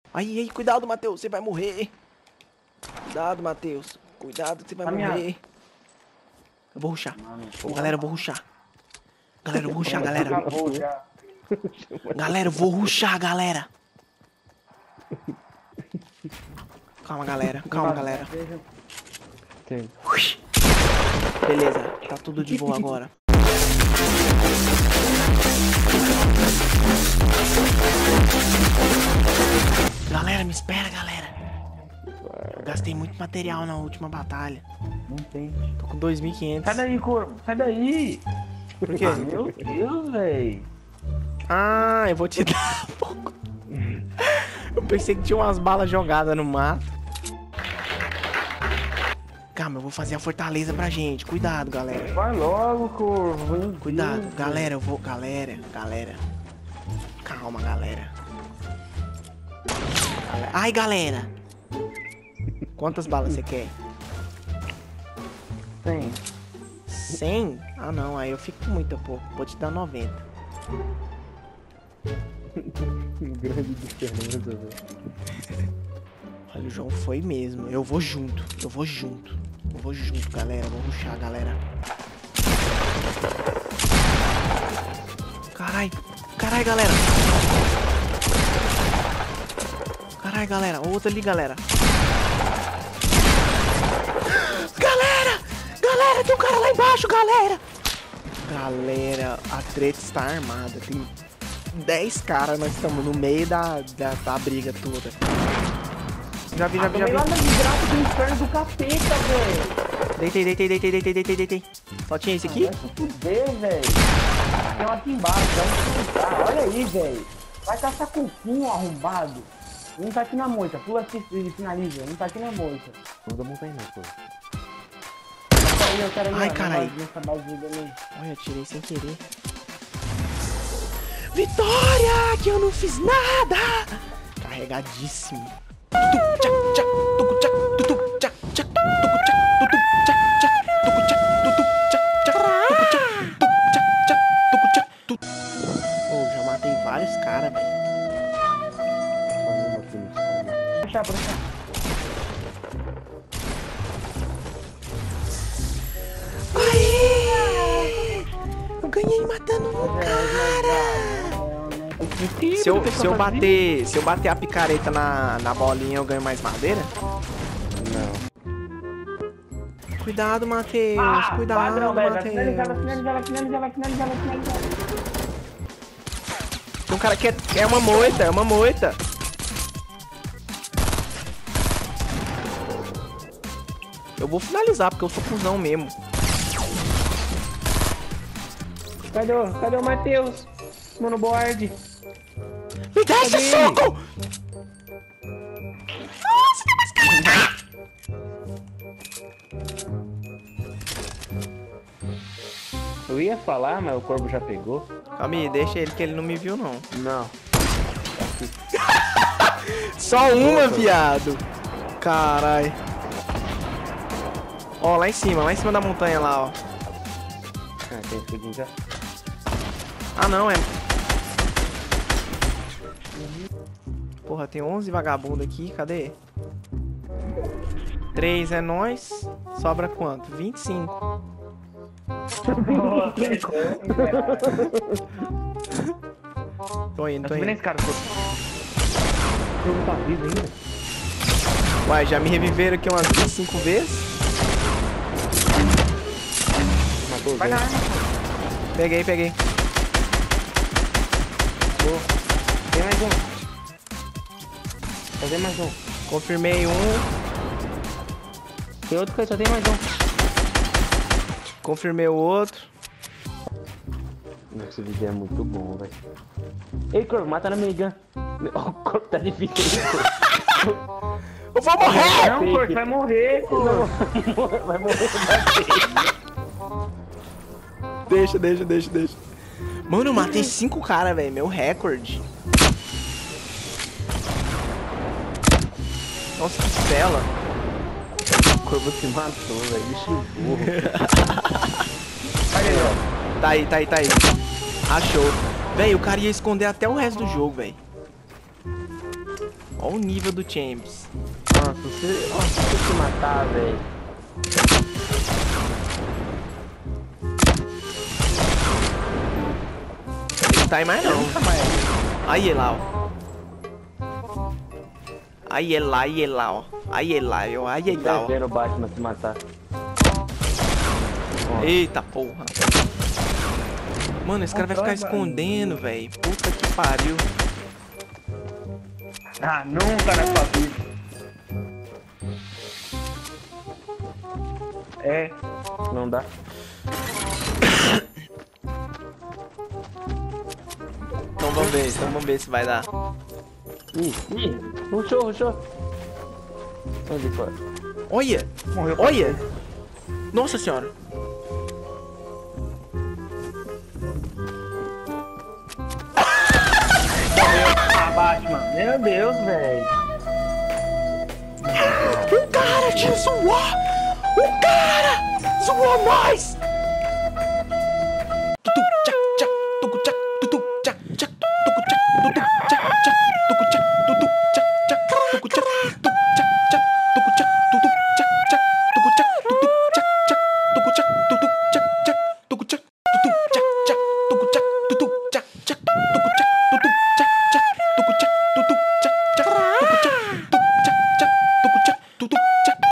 Aí, cuidado, Matheus, você vai morrer. Cuidado, Matheus. Cuidado que você vai morrer. Eu vou rushar. Galera, eu vou rushar. Galera, eu vou rushar, galera. Galera, eu vou rushar, galera. Calma, galera. Calma, galera. Beleza, tá tudo de boa agora. Galera, me espera, galera. Eu gastei muito material na última batalha. Não tem. Tô com 2.500. Sai daí, corvo. Sai daí. Por quê? Meu Deus, véi. Ah, eu vou te dar um pouco. Eu pensei que tinha umas balas jogadas no mato. Calma, eu vou fazer a fortaleza pra gente. Cuidado, galera. Vai logo, corvo. Cuidado, galera, eu vou... Galera. Calma, galera. Ai, galera. Quantas balas você quer? 100. 100? Ah, não, aí eu fico com muito pouco. Vou te dar 90. Grande diferença, velho. Olha, o João foi mesmo. Eu vou junto, galera. Vou rushar, galera. Carai, galera. Carai, galera. Outra ali, galera. Galera, tem um cara lá embaixo, galera. Galera, a treta está armada. Tem 10 caras, nós estamos no meio da briga toda. Já vi. Lá na desgraça do inferno do capeta, velho. Deitei. Só tinha esse aqui? Vai se fuder, velho. Tem um aqui embaixo, vai me olha aí, velho. Vai caçar com o cu, arrombado. Um tá aqui na moita, pula aqui e finaliza. Um tá aqui na moita. Não dá montanha não, pô. Ai, carai. Olha, tirei sem querer. Vitória! Que eu não fiz nada! Carregadíssimo. Oh, já matei vários caras, velho. Puxa. Aê! Eu ganhei matando um cara! Se eu bater a picareta na bolinha, eu ganho mais madeira? Não. Cuidado, Matheus. Cuidado, padrão, Matheus. Finaliza. Tem um cara que é uma moita, Eu vou finalizar, porque eu sou cuzão mesmo. Cadê o Matheus? Mano, board. Me dá esse soco! Nossa, tem mais cara! Eu ia falar, mas o corvo já pegou. Calma aí, deixa ele que ele não me viu, não. Não. Só uma, viado. Carai. Ó, lá em cima da montanha lá, ó. Ah, tem escudinho já. Ah, não, é... Porra, tem 11 vagabundos aqui, cadê? 3 é nós. Sobra quanto? 25. Tô indo. Esse cara, tá vivo ainda? Uai, já me reviveram aqui umas 25 vezes. Matou, vai na arma. Peguei. Tem mais um. Fazer mais um. Confirmei um. Tem outro que só tem mais um. Confirmei o outro. Esse vídeo é muito bom, velho. Ei, corvo, mata na amiga. O corpo tá difícil. Eu vou morrer! Não, corvo, vai morrer, corvo. Vai morrer. Deixa. Mano, eu matei 5 caras, velho. Meu recorde. Nossa, que cela. O corvo se matou, velho. Bicho burro. Olha aí, ó. Tá aí. Achou. Véi, o cara ia esconder até o resto do jogo, velho. Olha o nível do Champs. Nossa, você se matar, velho. Não tá aí mais não. Aí ele lá, ó. Aí ele lá, ó. Aí ele lá, ó. Aí ele lá, ó. Vendo o Batman se matar. Eita porra. Mano, esse cara vai ficar escondendo, velho. Puta que pariu. Ah, nunca na sua vida. É, não dá. Então vamos ver se vai dar. Ih, rushou. Onde foi? Olha! Morreu. Olha! Nossa senhora! Ah, Batman. Meu Deus, velho. O cara te zoou! O cara zoou nós!